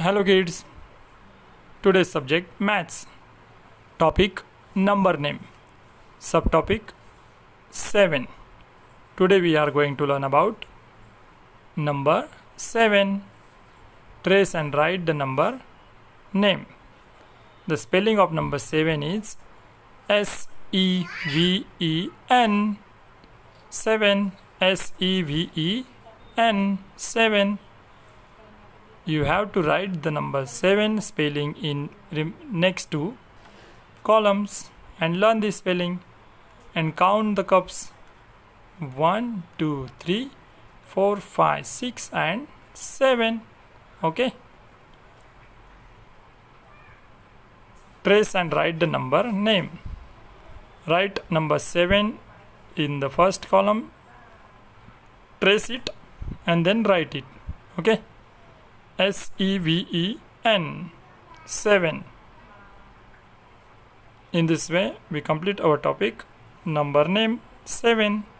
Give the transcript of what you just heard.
Hello kids, today's subject maths. Topic number name. Subtopic 7. Today we are going to learn about number 7. Trace and write the number name. The spelling of number 7 is S-E-V-E-N. 7. S-E-V-E-N. 7. You have to write the number 7 spelling in next to columns and learn the spelling and count the cups 1, 2, 3, 4, 5, 6 and 7. Okay. Trace and write the number name. Write number 7 in the first column, trace it and then write it. Okay. S-E-V-E-N 7. In this way we complete our topic number name 7.